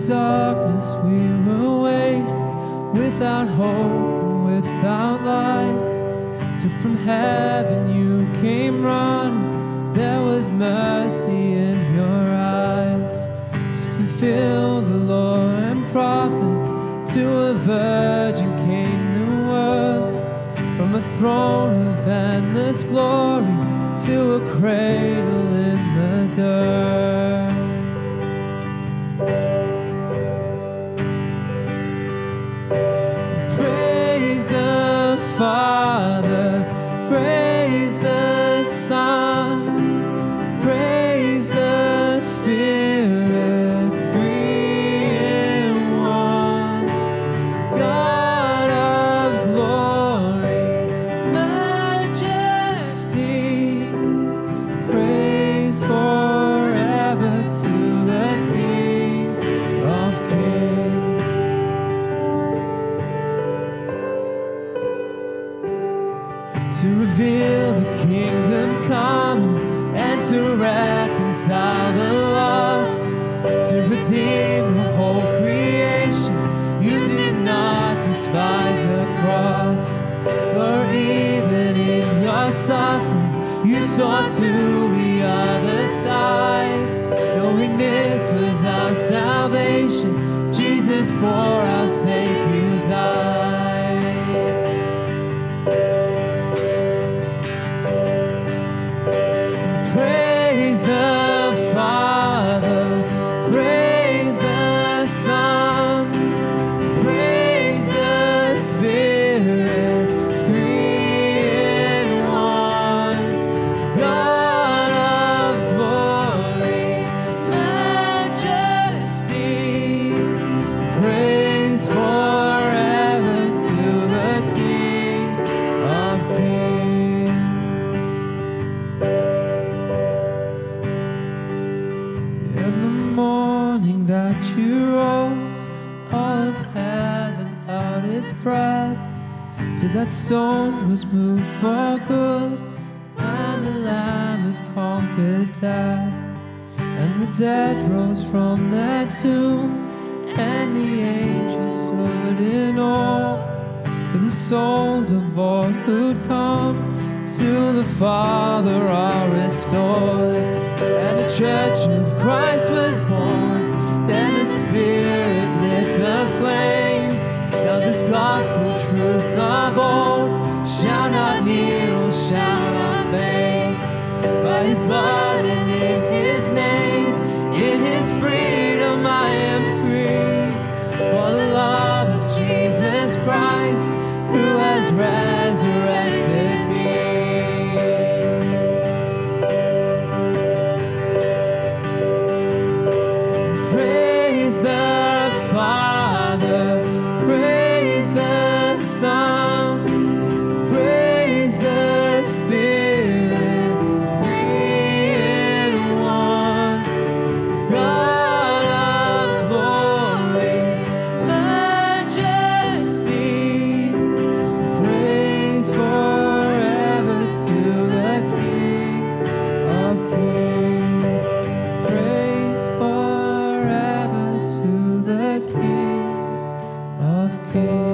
darkness we were waiting, without hope, without light, till from heaven you came running. There was mercy in your eyes to fulfill the law and prophets. To a virgin came the word, from a throne of endless glory to a cradle in the dirt. Praise the Father, praise the Son, praise the Spirit, three in one. God of glory, majesty, praise forever to the King of Kings. To reveal the kingdom come and to reconcile the lost, to redeem the whole creation. You did not despise the cross, for even in your suffering you saw to the other side, knowing this was our salvation. Jesus, for our sake you died. Praise the Father, praise the Son, praise the Spirit, three in one. God of glory, majesty, praise forever to the King of Kings. In the morning that you rose, all of heaven held its breath, till that stone was moved for good, and the Lamb had conquered death. And the dead rose from their tombs, and the angels stood in awe, for the souls of all who'd come to the Father are restored. And the Church of Christ was born, then the Spirit lit the flame. Now this gospel truth of old shall not kneel, shall not faint. By His blood and in His name, in His freedom I am free. For the love of Jesus Christ, who has resurrected me. Praise the Father, praise the Son, praise the Spirit, three in one. God of glory, majesty, praise forever to the King of Kings. Praise forever to the King of Kings.